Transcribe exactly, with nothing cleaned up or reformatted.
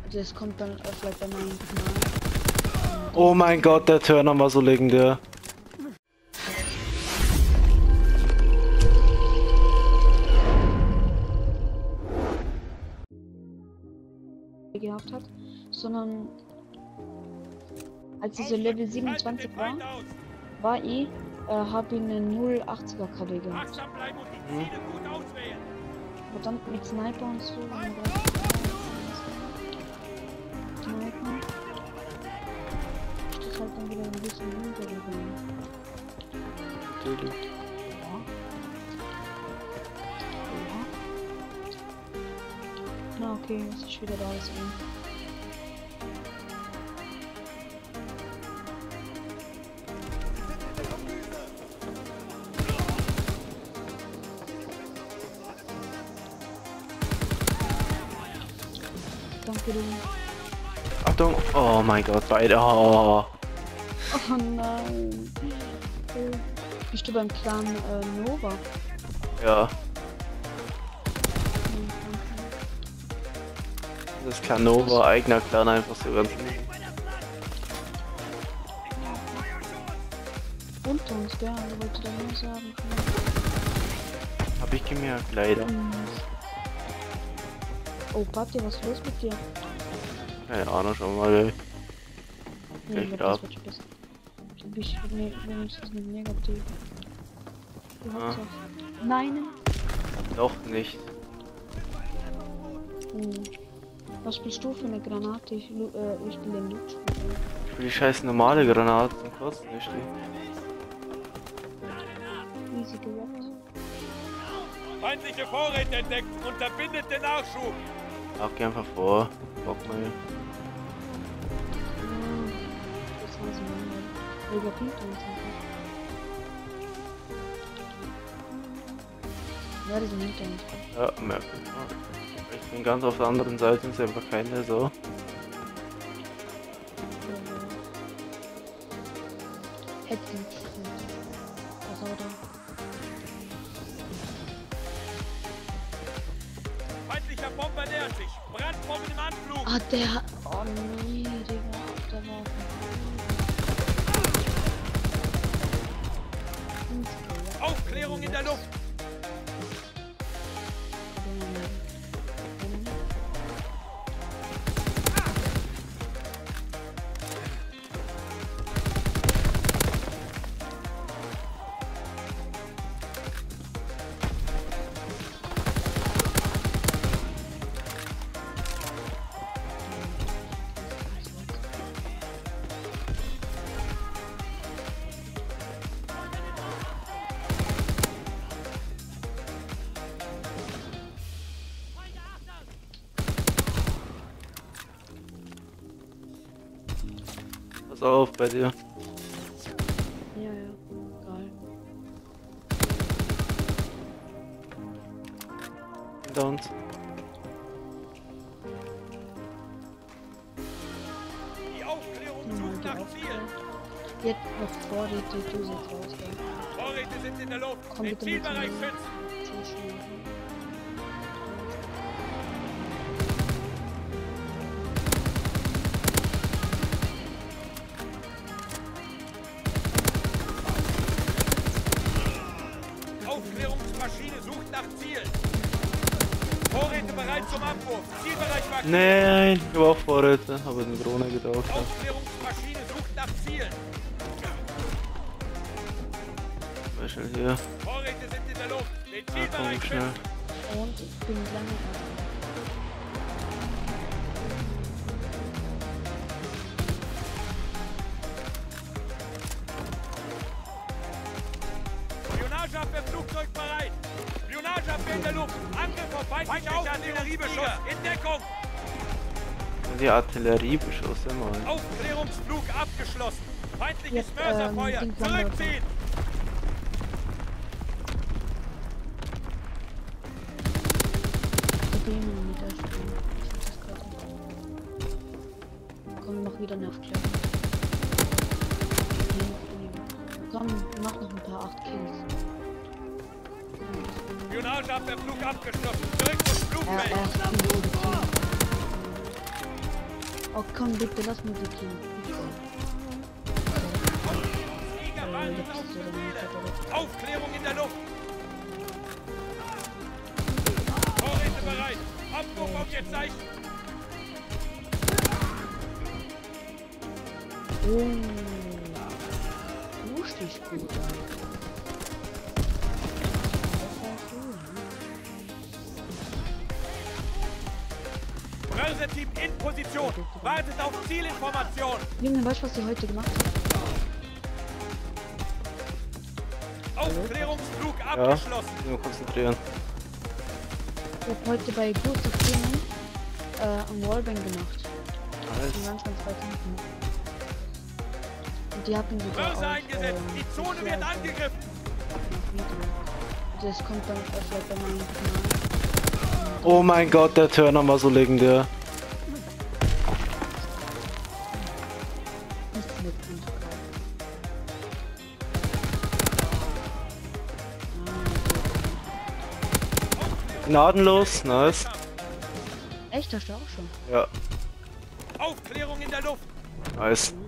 Das kommt dann äh, vielleicht bei meinem Kanal. Oh mein Gott, der Turner war so legendär. Gehabt hat, sondern als ich so Level siebenundzwanzig war, war ich, äh, habe ich eine null achtziger K D gehabt. Mhm. Aber dann mit Sniper und so. Und Sniper. Steht halt dann wieder ein bisschen runtergegangen. Natürlich. Ja. Ja. Na okay, jetzt ist wieder da ist. Danke du. Achtung! Oh mein Gott, beide. Oh, Oh nein. Okay. Bist du beim Clan äh, Nova? ja. Das Clan Nova, eigener Clan, einfach so ganz lieb. Unter uns, gell? Also wollte da nur sagen. Hab ich gemerkt, leider. Oh, Pati, was ist los mit dir? Keine Ahnung, schon mal. Nee, Gleich das ab. wird besser. Du bist ne wenigstens nicht negativ. Du Ah. hast auch. Nein! Doch nicht. Hm. Was spielst du für eine Granate? Ich, äh, ich spiele den Loot. Für die scheiß normale Granate zum Kosten nicht. Easy gewappt. Feindliche Vorräte entdeckt! Unterbindet den Nachschub! Ach, geh einfach vor. Bock mal. Hm. Das war so lange. Überpinkt uns einfach. Ja, die sind hinter uns. Ja, merke ich. Ich bin ganz auf der anderen Seite und ist einfach keine so. Hätten. Was auch da? Feindlicher Bomber nähert sich! Brandbomben im Anflug! Ah, der. Oh nee, Digga. Der war auf dem Aufklärung in der Luft! Pass auf bei dir. Ja, ja. Geil. Hinter uns. Die Aufklärung Ja, sucht die nach Aufklärung. Zielen! Jetzt noch vor die die Dose rausgehen. Vorräte sind in der Luft! Komm Den bitte mit Zielbereich mir. schützen! Zuschneiden. Aufklärungsmaschine sucht nach Zielen! Vorräte bereit zum Abwurf! Zielbereich markiert! Nein, ich war auch Vorräte, habe den Drohne getaucht. Aufklärungsmaschine sucht nach Zielen! Mal schnell hier. Vorräte sind in der Luft! Den Ah, Zielbereich komm, schnell. schützen! Und ich bin lange da. Spionageabwehrflugzeug bereit! Spionageabwehr in der Luft! Angriff auf feindliche Artilleriebeschuss! In Deckung! Die Artilleriebeschusse mal. Aufklärungsflug abgeschlossen! Feindliches Jetzt, Mörserfeuer! ähm, Zurückziehen! Probleme mit der Spiel. Ich hab das gerade nicht. Komm, mach wieder eine Aufklärung. Komm, mach noch ein paar acht Kills. Spionageabwehrflug abgeschlossen! Zurück zum Ja, Flugfeld! erst Kill. Oh komm, bitte lass mir die Team. Sieger warten auf Befehle. Aufklärung in der Luft. Vorräte bereit. Abwurf auf ihr Zeichen. Oh. Richtig gut. Mörser-Team in Position. Wartet auf Zielinformation. Junge, weißt du, was ihr heute gemacht habt? Aufklärungsflug Ja, abgeschlossen. nur konzentrieren. Ich hab heute bei großen Themen äh, ein Wallbang gemacht. Nice. Ganz, ganz weit hinten. Und die hatten sogar Mörser auch, eingesetzt. ähm, Die Zone wird Sicherheit angegriffen. auf Video. Das kommt dann öfter bei meinem Kanal. Oh mein Gott, der Turner war so legendär. Nichts mit Antrag. Gnadenlos, nice. Echt, hast du auch schon? Ja, Aufklärung in der Luft. nice.